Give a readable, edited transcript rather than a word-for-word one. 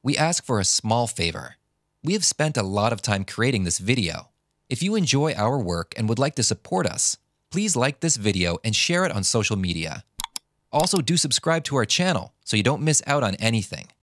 we ask for a small favor. We have spent a lot of time creating this video. If you enjoy our work and would like to support us, please like this video and share it on social media. Also, do subscribe to our channel so you don't miss out on anything.